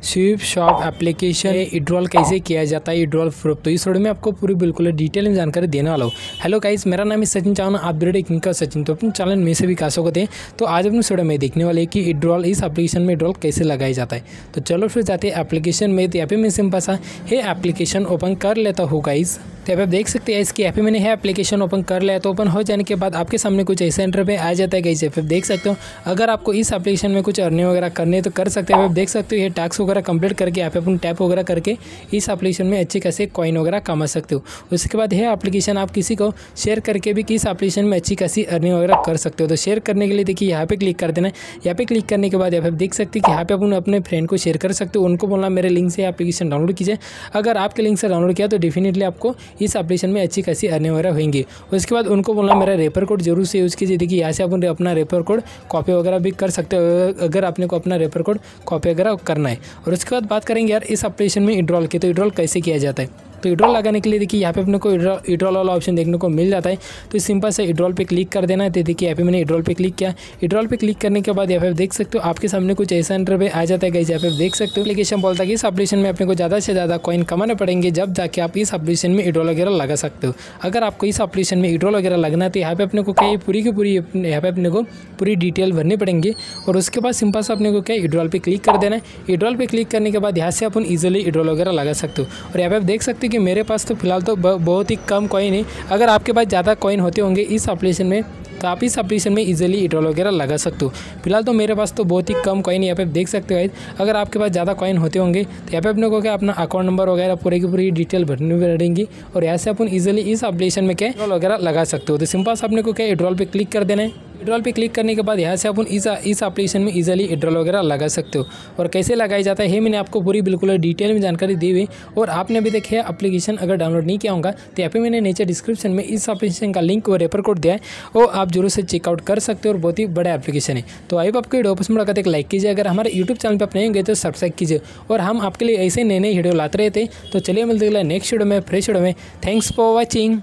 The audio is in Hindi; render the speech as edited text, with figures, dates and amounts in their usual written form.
स्वीप शॉप एप्लीकेशन विड्रॉल कैसे किया जाता है, विड्रॉल प्रूफ। तो इस वीडियो में आपको पूरी बिल्कुल डिटेल में जानकारी देने वाला हूँ। हेलो गाइस, मेरा नाम है सचिन चावना, आप वीडियो किंग का सचिन। तो अपने चैनल में से भी का सकते हैं। तो आज अपने वीडियो में देखने वाले कि विड्रॉल इस एप्लीकेशन में विड्रॉल कैसे लगाया जाता है। तो चलो फिर जाते हैं एप्लीकेशन में। तो यहाँ पे मैं सिंपल सा है एप्लीकेशन ओपन कर लेता हूँ गाइस। तो आप देख सकते हैं इसकी यहाँ पे मैंने है एप्लीकेशन ओपन कर लिया। तो ओपन हो जाने के बाद आपके सामने कुछ ऐसे इंटरफेस आ जाता है गाइस। फिर देख सकते हो अगर आपको इस एप्लीकेशन में कुछ अर्निंग वगैरह करनी है तो कर सकते हैं। आप देख सकते हो ये टैक्स वगैरह कंप्लीट करके यहाँ पे अपन टैप वगैरह करके इस एप्लीकेशन में अच्छे खासे कॉइन वगैरह कमा सकते हो। उसके बाद है एप्लीकेशन आप किसी को शेयर करके भी इस एप्लीकेशन में अच्छी खासी अर्निंग वगैरह कर सकते हो। तो शेयर करने के लिए देखिए यहाँ पे क्लिक कर देना है। यहाँ पे क्लिक करने के बाद यहाँ पे देख सकते हैं कि यहाँ पे अपन अपने फ्रेंड को शेयर कर सकते हो। उनको बोलना मेरे लिंक से एप्लीकेशन डाउनलोड कीजिए। अगर आपके लिंक से डाउनलोड किया तो डेफिनेटली आपको इस एप्लीकेशन में अच्छी खासी अर्निंग वगैरह होंगी। उसके बाद उनको बोलना मेरा रेफर कोड जरूर से यूज़ कीजिए। देखिए यहाँ से अपन अपना रेफर कोड कॉपी वगैरह भी कर सकते हो अगर आपने को अपना रेफर कोड कॉपी वगैरह करना है। और उसके बाद बात करेंगे यार इस एप्लीकेशन में विड्रॉल की। तो विड्रॉल कैसे किया जाता है। तो विड्रॉल लगाने के लिए देखिए यहाँ पे अपने को विड्रॉल वाला ऑप्शन देखने को मिल जाता है। तो सिंपल से विड्रॉल पे क्लिक कर देना है। तो देखिए यहाँ पे मैंने विड्रॉल पे क्लिक किया। विड्रॉल पे क्लिक करने के बाद यहाँ पे देख सकते हो आपके सामने कुछ ऐसा इंटरफेस आ जाता है गाइस। यहाँ पे देख सकते हो एप्लीकेशन बोलता है कि इस एप्लीकेशन में अपने को ज़्यादा से ज़्यादा कॉइन कमाने पड़ेंगे जब जाके आप इस एप्लीकेशन में विड्रॉल वगैरह लगा सकते हो। अगर आपको इस एप्लीकेशन में विड्रॉल वगैरह लगना है तो यहाँ पे अपने को क्या पूरी की पूरी यहाँ पे अपने को पूरी डिटेल भरनी पड़ेंगे। और उसके बाद सिंपल से अपने को क्या विड्रॉल पे क्लिक कर देना है। विड्रॉल पे क्लिक करने के बाद यहाँ से अपन ईजिली विड्रॉल वगैरह लगा सकते हो। और यहाँ पे आप देख सकते हो कि मेरे पास तो फिलहाल तो बहुत ही कम कॉइन है। अगर आपके पास ज़्यादा कॉइन होते होंगे इस एप्लीकेशन में तो आप इस एप्लीकेशन में इजीली विड्रॉल वगैरह लगा सकते हो। फिलहाल तो मेरे पास तो बहुत ही कम कॉइन है। यहाँ पे देख सकते हो गाइस। अगर आपके पास ज़्यादा कॉइन होते होंगे तो यहाँ पे अपने को क्या अपना अकाउंट नंबर वगैरह पूरी की पूरी डिटेल भरनी पड़ेंगी। और यहाँ से अपन इजीली इस एप्लीकेशन में क्या विड्रॉल वगैरह लगा सकते हो। तो सिंपल से अपने को क्या विड्रॉल पे क्लिक कर देना है। विड्रॉल पे क्लिक करने के बाद यहाँ से अपन इस एप्लीकेशन में इजीली विड्रॉल वगैरह लगा सकते हो। और कैसे लगाया जाता है मैंने आपको पूरी बिल्कुल डिटेल में जानकारी दी हुई। और आपने अभी तक है एप्लीकेशन अगर डाउनलोड नहीं किया होगा तो यहाँ पे मैंने नीचे डिस्क्रिप्शन में इस एप्लीकेशन का लिंक और रेफर कोड दिया है, वो आप जरूर से चेकआउट कर सकते हो। और बहुत ही बड़ा एप्लीकेशन है। तो आई आपको वीडियो पसंद लगा तो एक लाइक कीजिए। अगर हमारे यूट्यूब चैनल पर आप नहीं गए तो सब्सक्राइब कीजिए। और हम आपके लिए ऐसे नए वीडियो लाते रहते। तो चलिए मिलते हैं नेक्स्ट वीडियो में फ्रेश वीडियो में। Thanks for watching.